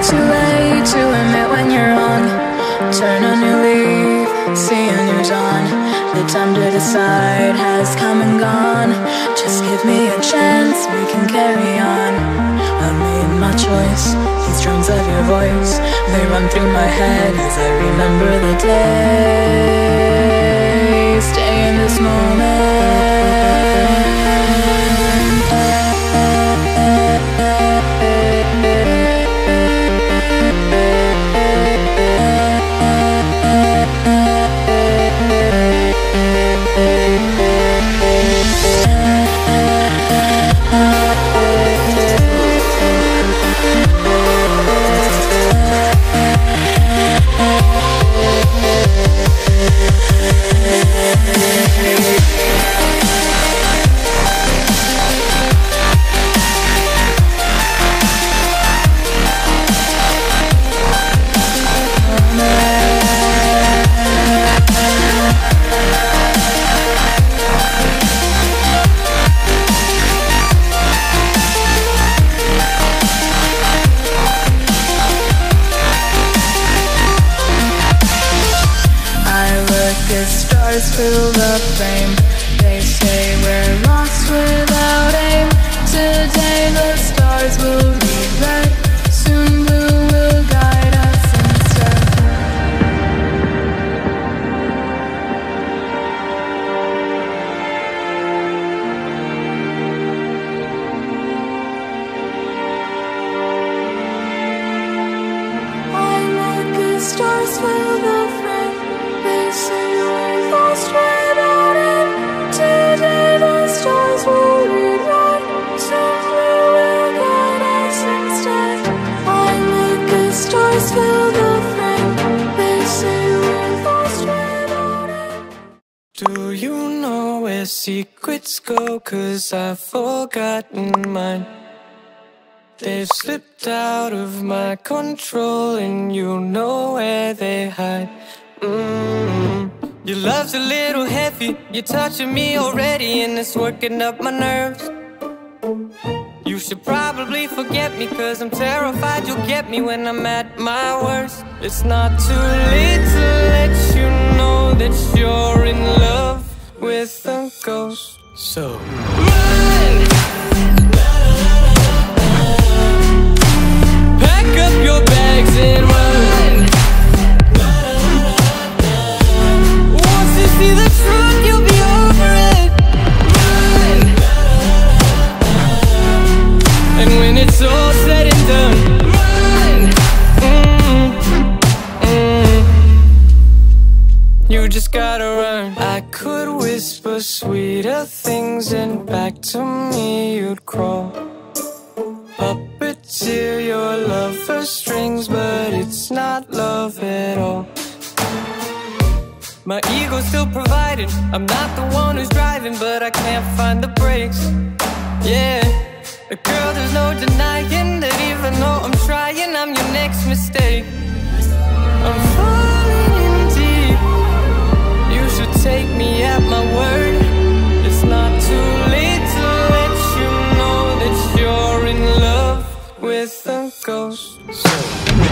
too late to admit when you're wrong. Turn a new leaf, see a new dawn. The time to decide has come and gone. Just give me a chance, we can carry on. I made my choice, these drums of your voice, they run through my head as I remember the day. Stay in this moment. Stars fill the frame. They say we're lost without aim. Today the stars will read red. Soon blue will guide us instead. I look at stars fill the frame. They say lost without aim. Today the stars will rewrite. Soon blue will guide us instead. I look at stars fill the frame. They say we're lost without aim. Do you know where secrets go? 'Cause I've forgotten mine. They've slipped out of my control, and you know where they hide. Your love's a little heavy, you're touching me already, and it's working up my nerves. You should probably forget me, 'cause I'm terrified you'll get me when I'm at my worst. It's not too late to let you know that you're in love with a ghost. So run! Pack up your bags and run. See the truth, you'll be over it. Run. And when it's all said and done, run. You just gotta run. I could whisper sweeter things, and back to me you'd crawl. Puppeteer your love for strings, but it's not love at all. My ego's still providing, I'm not the one who's driving, but I can't find the brakes. Yeah, girl, there's no denying that even though I'm trying, I'm your next mistake. I'm falling in deep. You should take me at my word. It's not too late to let you know that you're in love with a ghost. So